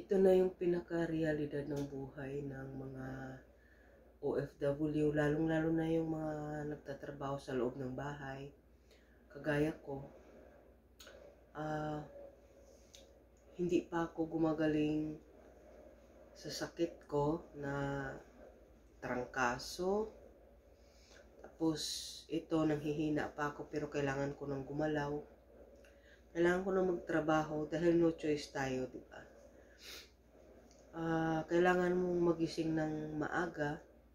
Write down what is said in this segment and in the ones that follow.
Ito na yung pinaka-realidad ng buhay ng mga OFW, lalong-lalo na yung mga nagtatrabaho sa loob ng bahay. Kagaya ko, hindi pa ako gumagaling sa sakit ko na trangkaso. Tapos, ito, nanghihina pa ako pero kailangan ko nang gumalaw. Kailangan ko nang magtrabaho dahil no choice tayo, di ba? Kailangan mong magising ng maaga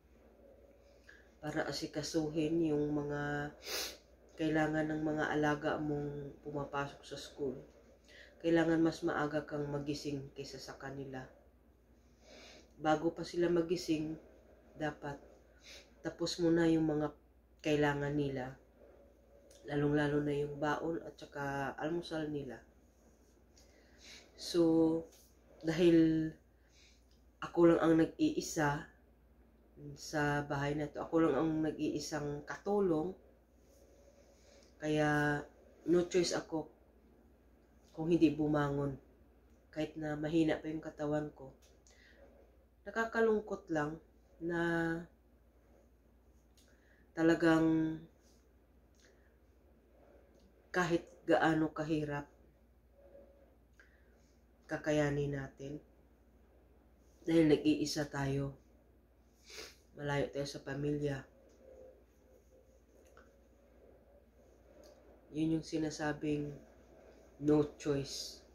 para asikasuhin yung mga kailangan ng mga alaga mong pumapasok sa school. Kailangan mas maaga kang magising kaysa sa kanila. Bago pa sila magising, dapat tapos mo na yung mga kailangan nila. Lalong-lalo na yung baon at saka almusal nila. So, dahil ako lang ang nag-iisa sa bahay na to, ako lang ang nag-iisang katulong, kaya no choice ako kung hindi bumangon. Kahit na mahina pa yung katawan ko. Nakakalungkot lang na talagang kahit gaano kahirap, kakayanin natin. Dahil nag-iisa tayo. Malayo tayo sa pamilya. Yun yung sinasabing no choice.